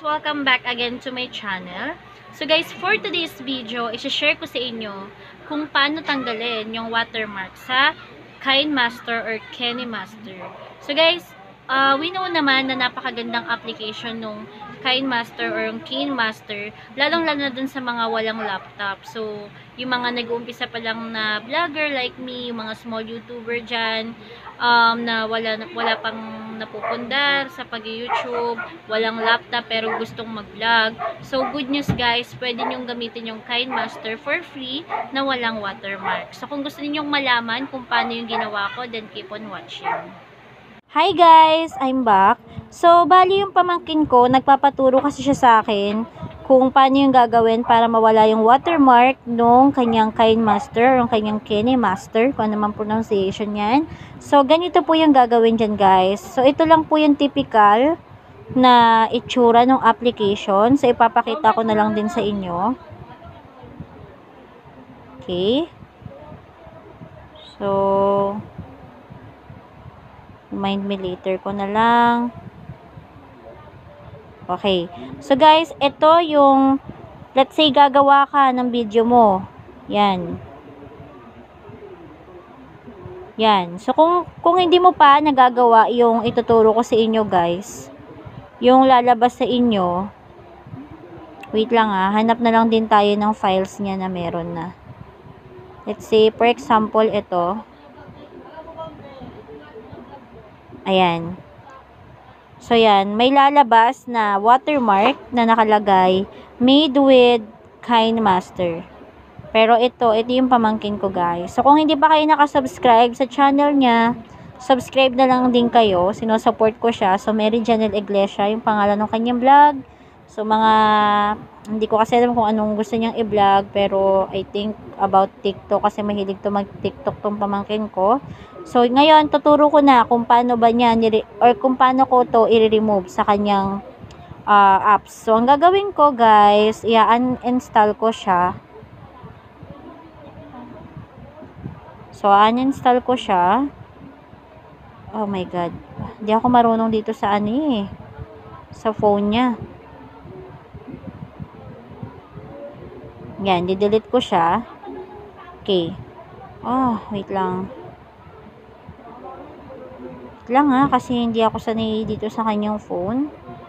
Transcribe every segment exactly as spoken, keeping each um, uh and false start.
Welcome back again to my channel. So guys, for today's video, i-share ko sa inyo kung paano tanggalin yung watermark sa Kinemaster or Kinemaster. So guys, uh, we know naman na napakagandang application nung Kinemaster or yung Kinemaster, lalong-lalo na dun sa mga walang laptop. So, yung mga nag-uumpisa pa lang na vlogger like me, yung mga small YouTuber dyan, um, na wala, wala pang napupundar sa pag-YouTube, walang laptop pero gustong mag-vlog. So, good news guys, pwede nyong gamitin yung Kinemaster for free na walang watermark. So, kung gusto ninyong malaman kung paano yung ginawa ko, then keep on watching. Hi guys! I'm back. So, bali yung pamangkin ko, nagpapaturo kasi siya sa akin kung paano yung gagawin para mawala yung watermark nung kanyang Kinemaster or yung kanyang Kinemaster, kung ano man pronunciation yan. So, ganito po yung gagawin dyan guys. So, ito lang po yung typical na itsura ng application. So, ipapakita ko na lang din sa inyo. Okay. So, remind me later ko na lang. Okay. So, guys, ito yung, let's say, gagawa ka ng video mo. Yan. Yan. So, kung, kung hindi mo pa nagagawa yung ituturo ko sa inyo, guys, yung lalabas sa inyo, wait lang ah, hanap na lang din tayo ng files niya na meron na. Let's say, for example, ito. Ayan. So, yan. May lalabas na watermark na nakalagay made with Kinemaster. Pero ito, ito yung pamangkin ko guys. So, kung hindi pa kayo nakasubscribe sa channel niya, subscribe na lang din kayo. Sinusupport ko siya. So, Mary Janel Iglesia, yung pangalan ng kanyang vlog. So, mga, hindi ko kasi alam kung anong gusto niyang i-vlog. Pero, I think about TikTok kasi mahilig to mag-TikTok tong pamangkin ko. So, ngayon, tuturo ko na kung paano ba niya, or kung paano ko to i-remove sa kanyang uh, apps. So, ang gagawin ko, guys, i-uninstall ko siya. So, uninstall ko siya. Oh my God. Hindi ako marunong dito sa ano eh. Sa phone niya. Yan, di-delete ko siya. Okay. Oh, wait lang. lang ha, kasi hindi ako sanay dito sa kanyang phone.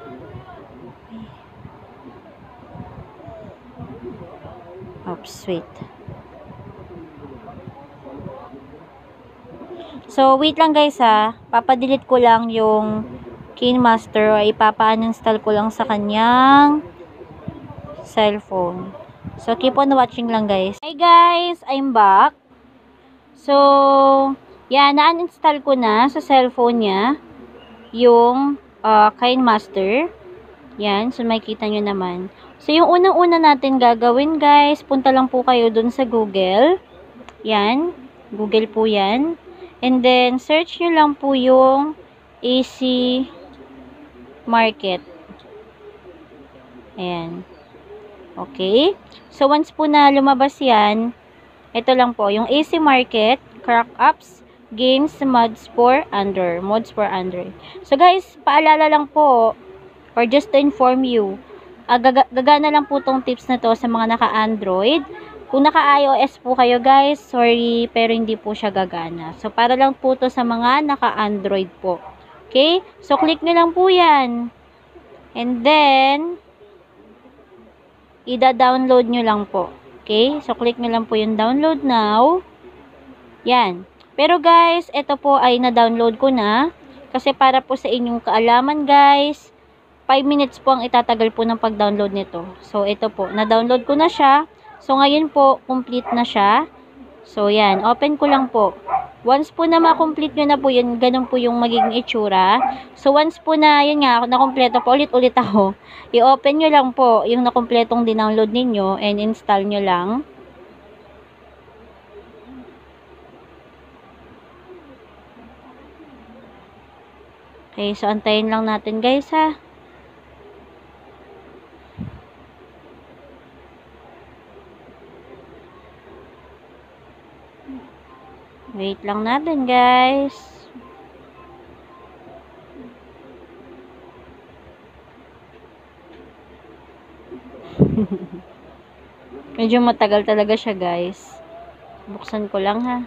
Oops, wait. So, wait lang guys ha. Papadelete ko lang yung Kinemaster o ipapa-uninstall ko lang sa kanyang cellphone. So, keep on watching lang guys. Hi guys! I'm back. So, yan, na-uninstall ko na sa cellphone niya yung uh, Kinemaster. Yan, so makikita nyo naman. So, yung unang-una natin gagawin guys, punta lang po kayo dun sa Google. Yan, Google po yan. And then, search nyo lang po yung A C Market. Ayan. Okay. So, once po na lumabas yan, ito lang po, yung A C Market, Crack Apps, Games, Mods for Android. Mods for Android. So, guys, paalala lang po, or just to inform you, uh, gaga gagana lang po tong tips na to sa mga naka-Android. Kung naka-iOS po kayo, guys, sorry, pero hindi po siya gagana. So, para lang po to sa mga naka-Android po. Okay? So, click nyo lang po yan. And then, ida-download nyo lang po. Okay? So, click nyo lang po yung download now. Yan. Pero guys, ito po ay na-download ko na. Kasi para po sa inyong kaalaman guys, five minutes po ang itatagal po ng pag-download nito. So, ito po. Na-download ko na siya. So, ngayon po, complete na siya. So, yan. Open ko lang po. Once po na ma-complete nyo na po yun, ganun po yung magiging itsura. So, once po na, yun nga, na-kompleto po, ulit-ulit ako. I-open nyo lang po yung na-kompletong dinownload ninyo and install nyo lang. Okay, so antayin lang natin guys ha. Wait lang natin guys. Medyo matagal talaga siya, guys. Buksan ko lang, ha.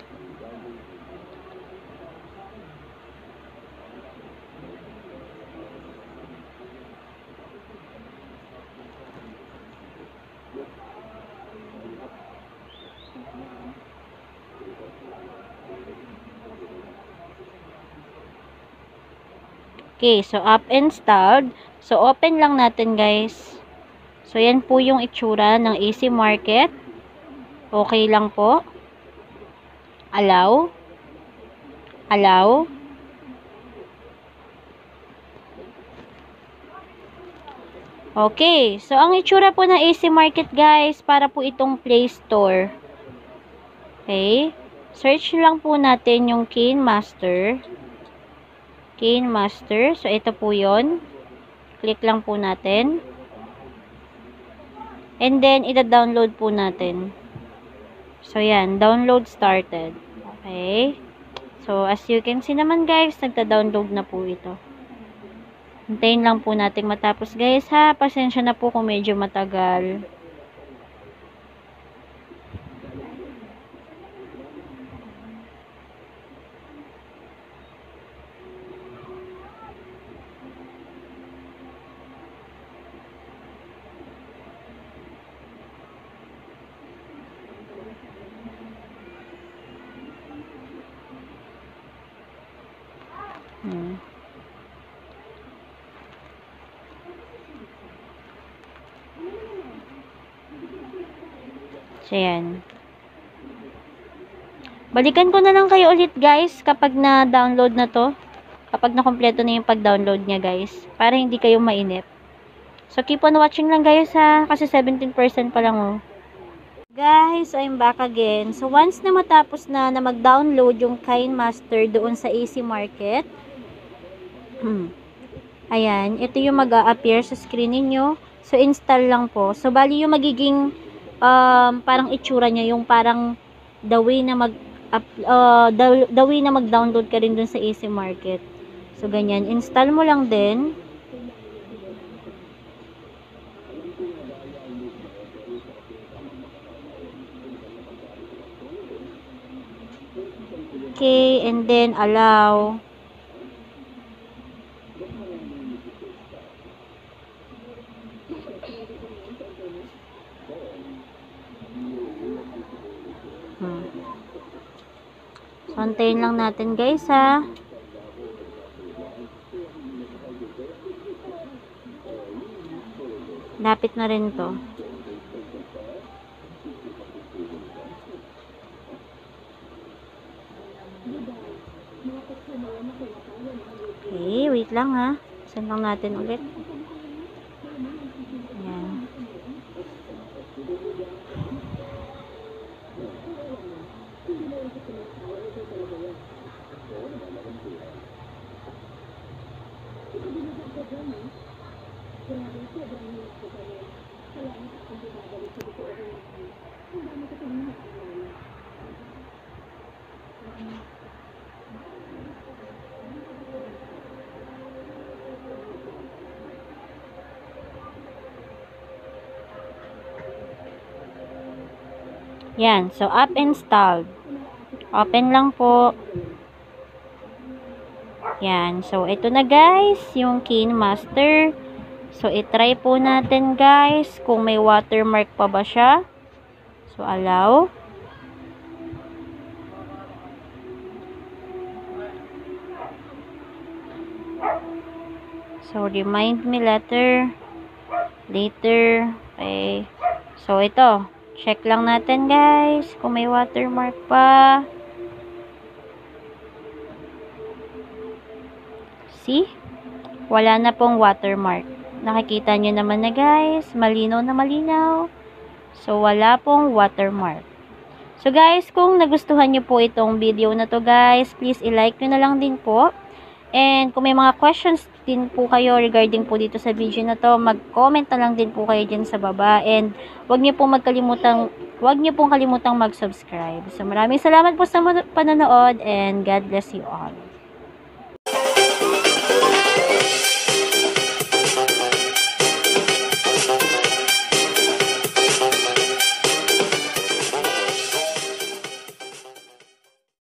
Okay, so up installed. So, open lang natin, guys. So, yan po yung itsura ng A C Market. Okay lang po. Allow. Allow. Okay, so ang itsura po ng A C Market, guys, para po itong Play Store. Okay, search lang po natin yung Kinemaster. Kinemaster, so ito po yon. Click lang po natin. And then, ida-download po natin. So, yan, download started. Okay, so as you can see naman, guys, nagta-download na po ito. Hintayin lang po natin matapos, guys, ha. Pasensya na po kung medyo matagal. Hmm. So, yan. Balikan ko na lang kayo ulit, guys, kapag na-download na to. Kapag na-kompleto na yung pag-download niya, guys. Para hindi kayo mainip. So, keep on watching lang, guys, ha. Kasi seventeen percent pa lang, oh. Guys, I'm back again. So, once na matapos na na mag-download yung Kinemaster doon sa A C Market, ayan, ito yung mag-a-appear sa screen ninyo. So, install lang po. So, bali yung magiging um, parang itsura niya, yung parang the way na mag uh, the, the way na mag-download ka rin dun sa A C Market. So, ganyan. Install mo lang din. Okay, and then allow. Hmm. So, antayin lang natin, guys, ha. Lapit na rin to. Okay, wait lang, ha. Send lang natin ulit. Ayan. Yan. So, up installed. Open lang po. Yan. So, ito na, guys, yung Kinemaster. So, itry po natin, guys, kung may watermark pa ba siya. So, allow. So, remind me later. Later. Okay. So, ito. Check lang natin, guys, kung may watermark pa. See? Wala na pong watermark. Nakikita nyo naman na, guys. Malinaw na malinaw. So, wala pong watermark. So, guys, kung nagustuhan nyo po itong video na to, guys, please i-like nyo na lang din po. And kung may mga questions din po kayo regarding po dito sa video na to, mag-comment na lang din po kayo dyan sa baba. And huwag niyo pong magkalimutang, huwag niyo pong kalimutang mag-subscribe. So, maraming salamat po sa panonood and God bless you all.